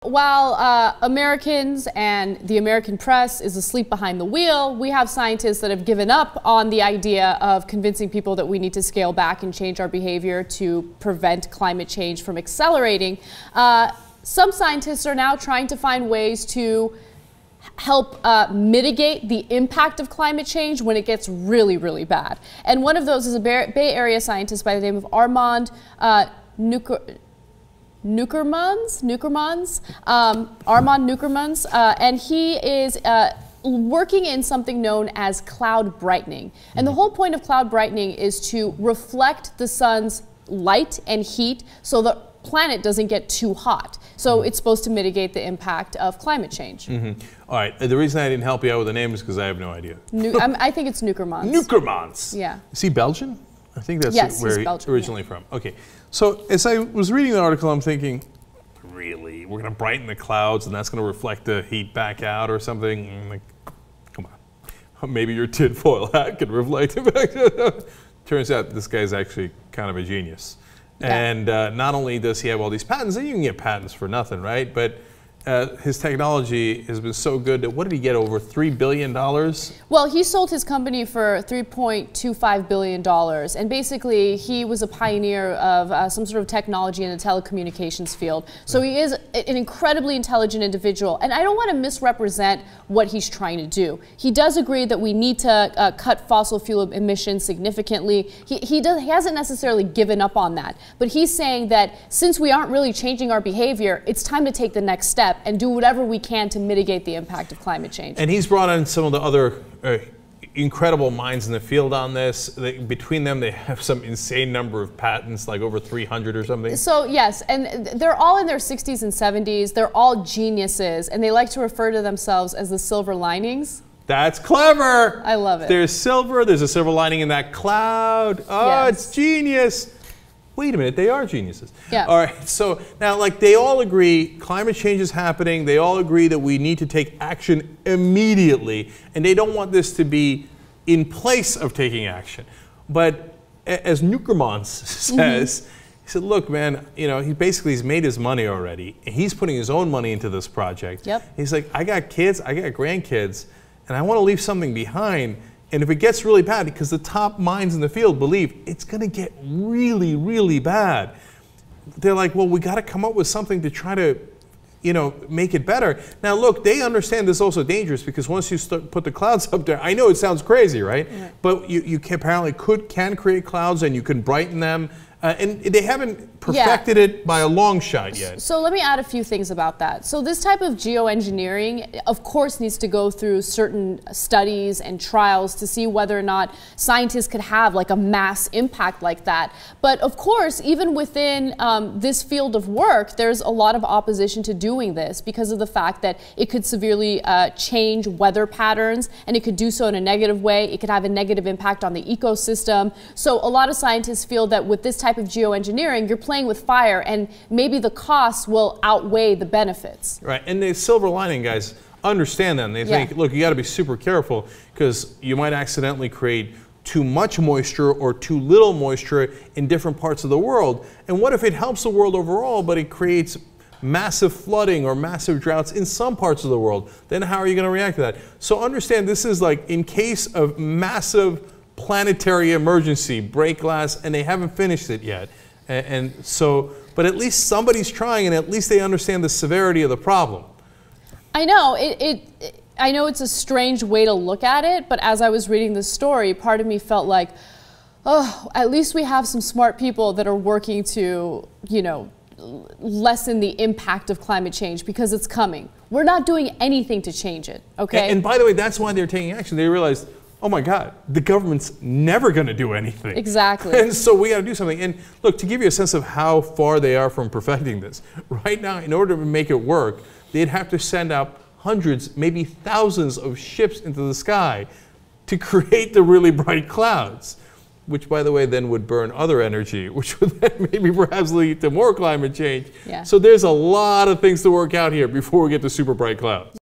While Americans and the American press is asleep behind the wheel, we have scientists that have given up on the idea of convincing people that we need to scale back and change our behavior to prevent climate change from accelerating. Some scientists are now trying to find ways to help mitigate the impact of climate change when it gets really, really bad. And one of those is a Bay Area scientist by the name of Armand Nuckermans, and he is working in something known as cloud brightening. And the whole point of cloud brightening is to reflect the sun's light and heat so the planet doesn't get too hot. So it's supposed to mitigate the impact of climate change. All right, the reason I didn't help you out with the name is because I have no idea. I think it's Nuckermans. Nuckermans. Yeah. Is he Belgian? I think that's where he's originally from. Okay, so as I was reading the article, I'm thinking, really? We're going to brighten the clouds and that's going to reflect the heat back out or something? I'm like, come on. Maybe your tinfoil hat can reflect it back out. Turns out this guy's actually kind of a genius. Yeah. And not only does he have all these patents, and you can get patents for nothing, right? But his technology has been so good that, what did he get, over $3 billion? Well, he sold his company for $3.25 billion. And basically, he was a pioneer of some sort of technology in the telecommunications field. So he is an incredibly intelligent individual. And I don't want to misrepresent what he's trying to do. He does agree that we need to cut fossil fuel emissions significantly. He hasn't necessarily given up on that. But he's saying that since we aren't really changing our behavior, it's time to take the next step and do whatever we can to mitigate the impact of climate change. And he's brought in some of the other incredible minds in the field on this. Between them, they have some insane number of patents, like over 300 or something. So yes, and they're all in their 60s and 70s. They're all geniuses, and they like to refer to themselves as the silver linings. That's clever. I love it. There's a silver lining in that cloud. Oh, yes. It's genius. Wait a minute, they are geniuses. Yeah. All right, so now, like, they all agree climate change is happening. They all agree that we need to take action immediately, and they don't want this to be in place of taking action. But as Nuckermans says, he said, look, man, you know, he's made his money already, and he's putting his own money into this project. Yep. He's like, I got kids, I got grandkids, and I want to leave something behind. And if it gets really bad, because the top minds in the field believe it's going to get really, really bad, they're like, well, we got to come up with something to try to, you know, make it better. Now, look, they understand this is also dangerous, because once you put the clouds up there, I know it sounds crazy, right? Yeah. But you apparently can create clouds, and you can brighten them. And they haven't perfected it by a long shot yet. So let me add a few things about that. So this type of geoengineering, of course, needs to go through certain studies and trials to see whether or not scientists could have like a mass impact like that. But of course, even within this field of work, there's a lot of opposition to doing this because of the fact that it could severely change weather patterns, and it could do so in a negative way. It could have a negative impact on the ecosystem. So a lot of scientists feel that with this type of geoengineering, you're playing with fire, and maybe the costs will outweigh the benefits. Right, and the silver lining guys understand that. And they think, look, you got to be super careful, because you might accidentally create too much moisture or too little moisture in different parts of the world. And what if it helps the world overall, but it creates massive flooding or massive droughts in some parts of the world? Then how are you going to react to that? So understand, this is like in case of massive planetary emergency, break glass, and they haven't finished it yet. And so, but at least somebody's trying, and at least they understand the severity of the problem. I know, I know it's a strange way to look at it, but as I was reading this story, part of me felt like, oh, at least we have some smart people that are working to, you know, lessen the impact of climate change, because it's coming. We're not doing anything to change it, okay? And by the way, that's why they're taking action. They realized, oh my God, the government's never going to do anything. Exactly. And so we got to do something. And look, to give you a sense of how far they are from perfecting this, right now, in order to make it work, they'd have to send out hundreds, maybe thousands of ships into the sky to create the really bright clouds, which, by the way, then would burn other energy, which would then maybe perhaps lead to more climate change. Yeah. So there's a lot of things to work out here before we get to super bright clouds.